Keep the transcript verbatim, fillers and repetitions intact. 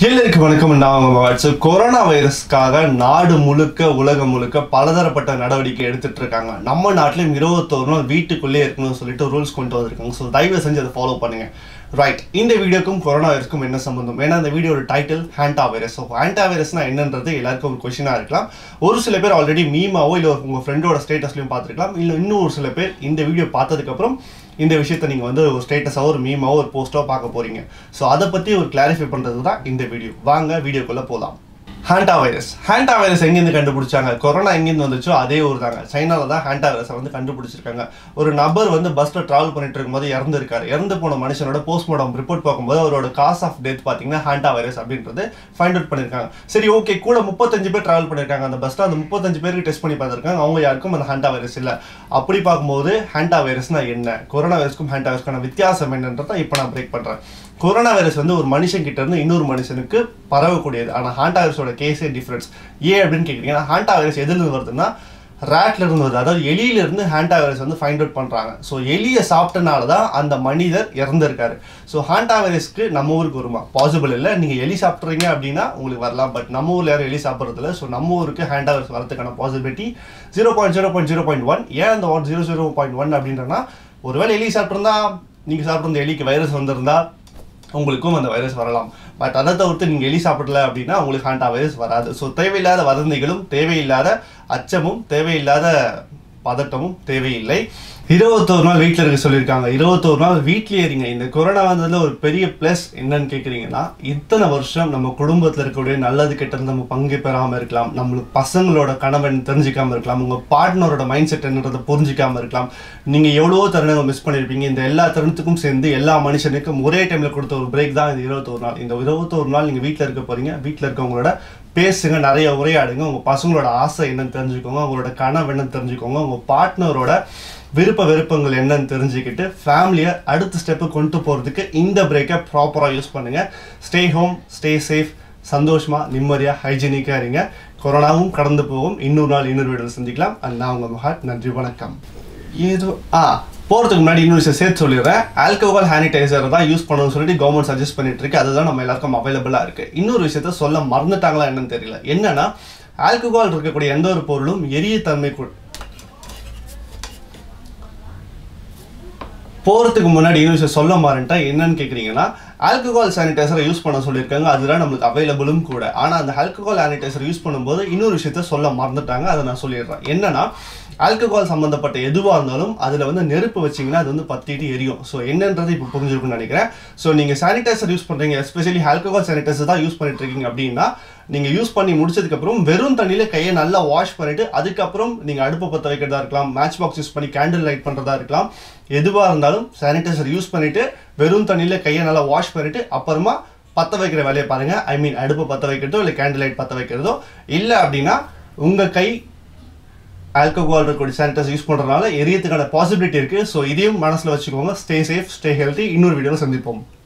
எல்லாருக்கும் வணக்கம். நான் வாட்ஸ்அப் கொரோனா வைரஸ்க்காக நாடு முழுக்க உலகம் முழுக்க பலதரப்பட்ட நடவடிக்கை எடுத்துட்டு இருக்காங்க. நம்ம நாட்டிலும் இருபத்தோரு நாள் வீட்டுக்குள்ளே இருக்கணும்னு சொல்லிட்டு ரூல்ஸ் கொண்டு வந்திருக்காங்க. ஸோ தயவு செஞ்சு அதை ஃபாலோ பண்ணுங்க. ரைட், இந்த வீடியோக்கும் கொரோனா வைரஸ்க்கும் என்ன சம்பந்தம்? ஏன்னா இந்த வீடியோட title hanta virus. So hanta வைரஸ்னா என்னன்றது எல்லாருக்கும் ஒரு கொஸ்டினாக இருக்கலாம். ஒரு சில பேர் ஆல்ரெடி மீமாவோ இல்லை உங்கள் ஃப்ரெண்டோட ஸ்டேட்டஸ்லையும் பார்த்துருக்கலாம். இல்லை இன்னும் ஒரு சில பேர் இந்த வீடியோ பார்த்ததுக்கப்புறம் இந்த விஷயத்தை நீங்கள் வந்து ஒரு ஸ்டேட்டஸாவோ ஒரு மீமாவோ ஒரு போஸ்ட்டோ பார்க்க போகிறீங்க. ஸோ அதை பற்றி ஒரு கிளாரிஃபை பண்ணுறது தான் இந்த வீடியோ. வாங்க வீடியோக்குள்ளே போகலாம். ஹேண்டா வைரஸ் ஹேண்டா வைரஸ் எங்கேருந்து கண்டுபிடிச்சாங்க? கொரோனா எங்கேருந்து வந்துச்சோ அதே ஊர் தாங்க. சைனாவில் தான் ஹேண்டா வைரஸை வந்து கண்டுபிடிச்சிருக்காங்க. ஒரு நபர் வந்து பஸ்ஸில் ட்ராவல் பண்ணிட்டு இருக்கும்போது இறந்துருக்காரு. இறந்து போன மனுஷனோட போஸ்ட்மார்ட்டம் ரிப்போர்ட் பார்க்கும்போது அவரோட காஸ் ஆஃப் டெத் பார்த்தீங்கன்னா ஹேண்டா வைரஸ் அப்படின்றது ஃபைண்ட் அவுட் பண்ணியிருக்காங்க. சரி, ஓகே, கூட முப்பத்தஞ்சு பேர் ட்ராவல் பண்ணியிருக்காங்க அந்த பஸ்ஸில். அந்த முப்பத்தஞ்சு பேருக்கு டெஸ்ட் பண்ணி பார்த்துருக்காங்க. அவங்க யாருக்கும் அந்த ஹேண்டா வைரஸ் இல்லை. அப்படி பார்க்கும்போது ஹேண்டா வைரஸ்னா என்ன, கொரோனா வைரஸ்க்கும் ஹேண்டா வைரஸ்க்கான வித்தியாசம் என்னன்றதை இப்போ நான் பிரேக் பண்ணுறேன். கொரோனா வைரஸ் வந்து ஒரு மனுஷன் கிட்ட இருந்து இன்னொரு மனுஷனுக்கு பரவக்கூடியது. ஆனால் ஹேண்டா வைரஸோட கேஸே டிஃப்ரென்ஸ். ஏன் அப்படின்னு கேட்குறீங்கன்னா, ஹேண்டா வைரஸ் எதுலேருந்து வருதுன்னா ரேட்ல இருந்து வருது. அதாவது எலியிலிருந்து ஹேண்டா வைரஸ் வந்து ஃபைண்ட் அவுட் பண்ணுறாங்க. ஸோ எலியை சாப்பிட்டனால தான் அந்த மனிதர் இறந்துருக்காரு. ஸோ ஹேண்டா வைரஸ்க்கு நம்ம ஊருக்கு வருமா? பாசிபிள் இல்லை. நீங்கள் எலி சாப்பிட்றீங்க அப்படின்னா உங்களுக்கு வரலாம். பட் நம்ம ஊரில் யாரும் எலி சாப்பிட்றதில்ல. ஸோ நம்ம ஊருக்கு ஹேண்டா வைரஸ் வரதுக்கான possibility zero point zero point zero point one. ஏன் அந்த one zero zero point one அப்படின்றனா, ஒருவேளை எலி சாப்பிட்ருந்தா, நீங்கள் சாப்பிட்ருந்த எலிக்கு வைரஸ் வந்திருந்தா உங்களுக்கும் அந்த வைரஸ் வரலாம். பட் அதை தவிர்த்து நீங்கள் எலி சாப்பிடல அப்படின்னா உங்களுக்கு ஹேண்டா வைரஸ் வராது. ஸோ தேவையில்லாத வதந்திகளும் தேவையில்லாத அச்சமும் தேவையில்லாத பதட்டமும் தேவையில்லை. இருபத்தோரு நாள் வீட்டில் இருக்க சொல்லியிருக்காங்க. இருபத்தோரு நாள் வீட்லேயே இருங்க. இந்த கொரோனா வந்ததில் ஒரு பெரிய ப்ளஸ் என்னன்னு கேட்குறீங்கன்னா, இத்தனை வருஷம் நம்ம குடும்பத்தில் இருக்கக்கூடிய நல்லது கெட்டது நம்ம பங்கு பெறாமல் இருக்கலாம். நம்மளுக்கு பசங்களோட கணவன் தெரிஞ்சிக்காமல் இருக்கலாம். உங்கள் பார்ட்னரோட மைண்ட் செட் என்னன்றதை புரிஞ்சிக்காமல் இருக்கலாம். நீங்கள் எவ்வளவோ தருணங்கள் மிஸ் பண்ணியிருப்பீங்க. இந்த எல்லா தருணத்துக்கும் சேர்ந்து எல்லா மனுஷனுக்கும் ஒரே டைமில் கொடுத்த ஒரு பிரேக் தான் இந்த இருபத்தோரு நாள். இந்த இருபத்தோரு நாள் நீங்கள் வீட்டில் இருக்க போகிறீங்க. வீட்டில் இருக்கவங்களோட பேசுங்க, நிறைய உரையாடுங்க. உங்கள் பசங்களோட ஆசை என்னன்னு தெரிஞ்சுக்கோங்க. உங்களோட கனவு என்னன்னு தெரிஞ்சுக்கோங்க. உங்கள் பார்ட்னரோட விருப்ப விருப்பங்கள் என்னன்னு தெரிஞ்சுக்கிட்டு ஃபேமிலியை அடுத்த ஸ்டெப்பு கொண்டு போகிறதுக்கு இந்த பிரேக்கை ப்ராப்பராக யூஸ் பண்ணுங்கள். ஸ்டே ஹோம், ஸ்டே சேஃப், சந்தோஷமாக நிம்மதியாக ஹைஜீனிக்காக இருங்க. கொரோனாவும் கடந்து போகும். இன்னொரு நாள் இன்னொரு வீடியோவில் சந்திக்கலாம். அண்ட் நான் உங்கள் மஹாட். நன்றி, வணக்கம். ஏதோ ஆ போகிறதுக்கு முன்னாடி இன்னொரு விஷயம் சேர்த்து சொல்லிடுறேன். ஆல்கோஹால் சானிடைசர் தான் யூஸ் பண்ணணும்னு சொல்லிட்டு கவர்மெண்ட் சஜஸ்ட் பண்ணிட்டு இருக்கு. அதுதான் நம்ம எல்லாருக்கும் அவைலபிளாக இருக்குது. இன்னொரு விஷயத்த சொல்ல மறந்துட்டாங்களா என்னன்னு தெரியல. என்னன்னா, ஆல்கோஹால் இருக்கக்கூடிய எந்த ஒரு பொருளும் எரிய தன்மை போகிறதுக்கு முன்னாடி இன்னொரு விஷயம் சொல்ல மாறேன்ட்டா என்னன்னு கேட்குறீங்கன்னா, ஆல்கோஹால் சானிடைசரை யூஸ் பண்ண சொல்லியிருக்காங்க. அதுதான் நம்மளுக்கு அவைலபிளும் கூட. ஆனால் அந்த ஆல்கோஹால் சானிடைசர் யூஸ் பண்ணும்போது இன்னொரு விஷயத்த சொல்ல மறந்துட்டாங்க. அதை நான் சொல்லிடுறேன். என்னன்னா, ஆல்கோஹால் சம்மந்தப்பட்ட எதுவாக இருந்தாலும் அதில் வந்து நெருப்பு வச்சிங்கன்னா அது வந்து பத்திட்டு எரியும். ஸோ என்னன்றது இப்போ புரிஞ்சிருக்குன்னு நினைக்கிறேன். ஸோ நீங்கள் சானிடைசர் யூஸ் பண்ணுறீங்க, எஸ்பெஷலி ஆல்கோஹால் சானிடைசர் தான் யூஸ் பண்ணிட்டு இருக்கீங்க அப்படின்னா, நீங்கள் யூஸ் பண்ணி முடிச்சதுக்கப்புறம் வெறும் தண்ணியில் கையை நல்லா வாஷ் பண்ணிவிட்டு அதுக்கப்புறம் நீங்கள் அடுப்பை பற்ற வைக்கிறதா இருக்கலாம், மேட்ச் பாக்ஸ் யூஸ் பண்ணி கேண்டில் லைட் பண்ணுறதா இருக்கலாம். எதுவாக இருந்தாலும் சானிடைசர் யூஸ் பண்ணிவிட்டு வெறும் தண்ணியில் கையை நல்லா வாஷ் பண்ணிவிட்டு அப்புறமா பற்ற வைக்கிற வேலையை பாருங்கள். ஐ மீன் அடுப்பை பற்ற வைக்கிறதோ இல்லை கேண்டில் லைட் பற்ற வைக்கிறதோ. இல்லை அப்படின்னா உங்கள் கை ஆல்கோஹால் இருக்கக்கூடிய சானிடைசர் யூஸ் பண்ணுறதுனால எரியத்துக்கான பாசிபிலிட்டி இருக்குது. ஸோ இதையும் மனசில் வச்சுக்கோங்க. Stay safe, stay healthy. இன்னொரு வீடியோவில் சந்திப்போம்.